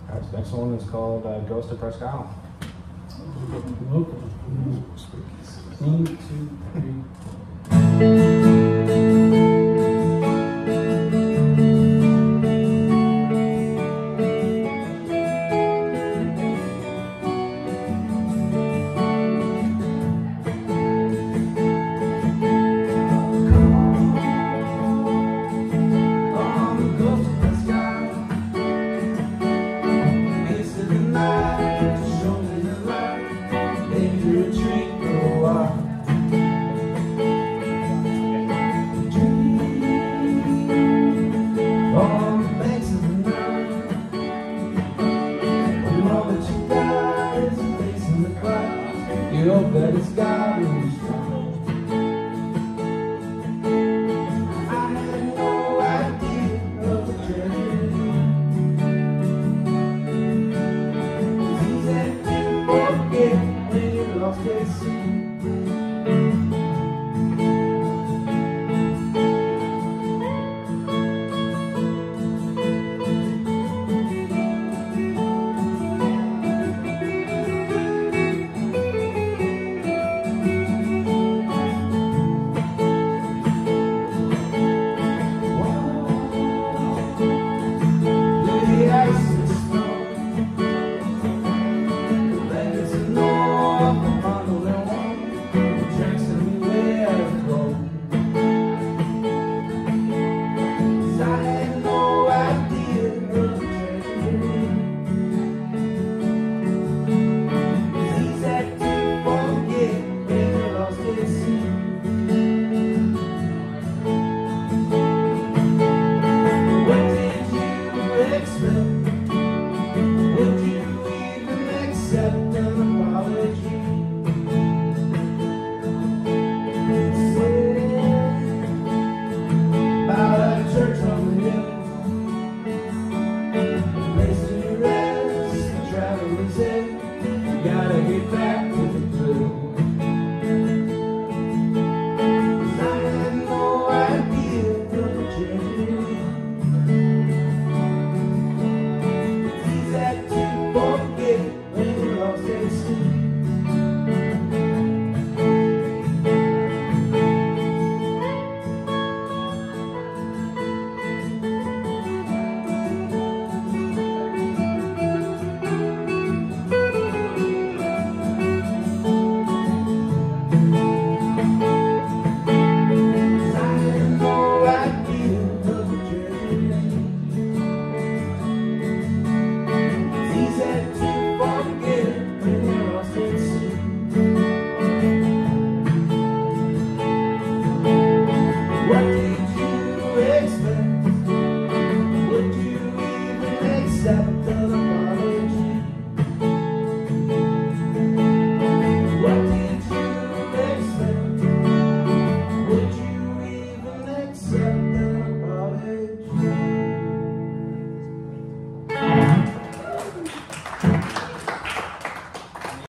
Alright, so next one is called Ghost of Presque. Local. 1, 2, 3. You hope that it's God who's strong. I had no idea of the tragedy. It's easy to forget when you lost at sea.